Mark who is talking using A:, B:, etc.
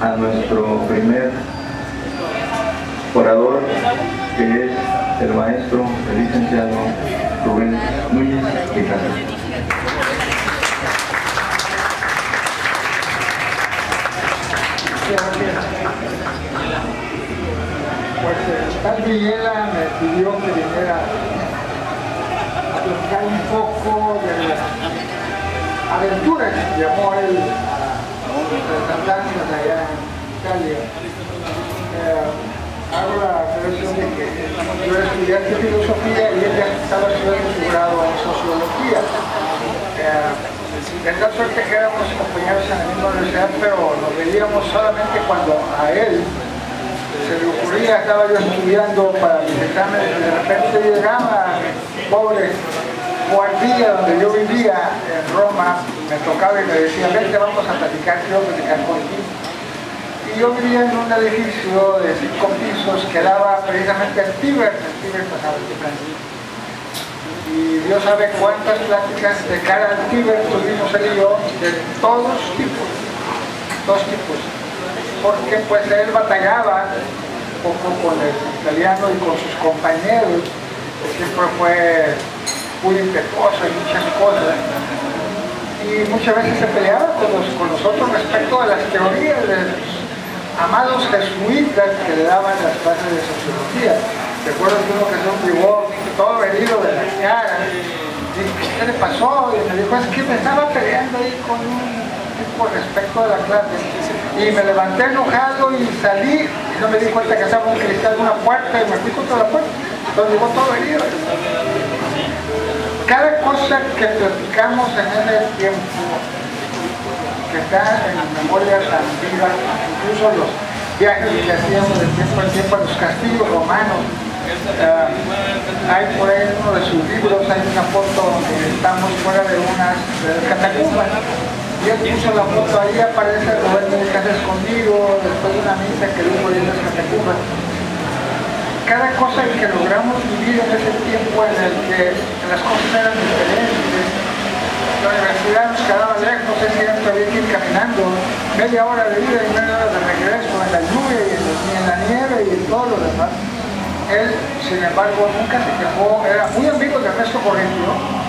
A: a nuestro primer orador, que es el maestro, el licenciado Rubén Núñez Quijano.
B: Pues tal Villela me pidió que viniera a platicar un poco de las aventuras, llamó él a nuestras andanzas allá en Italia. Hago la relación de que yo era estudiante de filosofía y él ya estaba estudiando su grado en sociología. De tal suerte que éramos compañeros en la misma universidad, pero nos veíamos solamente cuando a él se le ocurría, estaba yo estudiando para mis exámenes y de repente llegaba, pobre Guardilla, donde yo vivía en Roma, me tocaba y me decía, vente, vamos a platicar, quiero platicar contigo. Y yo vivía en un edificio de 5 pisos que daba precisamente al Tíber pasaba de Francia. Y Dios sabe cuántas pláticas de cara al Tíber tuvimos él y yo, de todos tipos, porque pues él batallaba un poco con el italiano y con sus compañeros, que siempre fue muy impetuoso en muchas cosas, y muchas veces se peleaba con nosotros respecto a las teorías de los amados jesuitas que le daban las clases de sociología. Recuerdo que uno que se privó todo herido de la cara, y ¿qué le pasó? Y me dijo, es que me estaba peleando ahí con un tipo respecto a la clase, y me levanté enojado y salí, y no me di cuenta que estaba un cristal de una puerta, y me fui contra la puerta, entonces llegó todo herido. Cada cosa que platicamos en ese tiempo, que está en memorias antiguas, incluso los viajes que hacíamos de tiempo en tiempo a los castillos romanos, hay por ahí en uno de sus libros, hay una foto donde estamos fuera de unas catacumbas, y él puso la foto ahí, aparece Roberto casi escondido, después de una misa que dijo ahí en las catacumbas. Cada cosa que logramos vivir en ese tiempo en el que las cosas eran diferentes, la universidad nos quedaba lejos, ese día había que ir caminando, media hora de ida y media hora de regreso, en la lluvia y en la nieve y en todo lo demás. Él, sin embargo, nunca se quejó, era muy amigo de Ernesto Correntino,